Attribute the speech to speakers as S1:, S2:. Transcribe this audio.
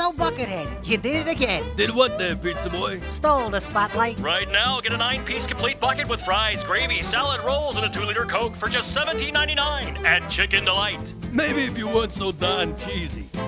S1: So, Buckethead, you did it again.
S2: Did what there, pizza boy?
S1: Stole the spotlight.
S3: Right now, get a 9-piece complete bucket with fries, gravy, salad, rolls, and a 2-liter Coke for just $17.99 at Chicken Delight.
S2: Maybe if you weren't so darn cheesy.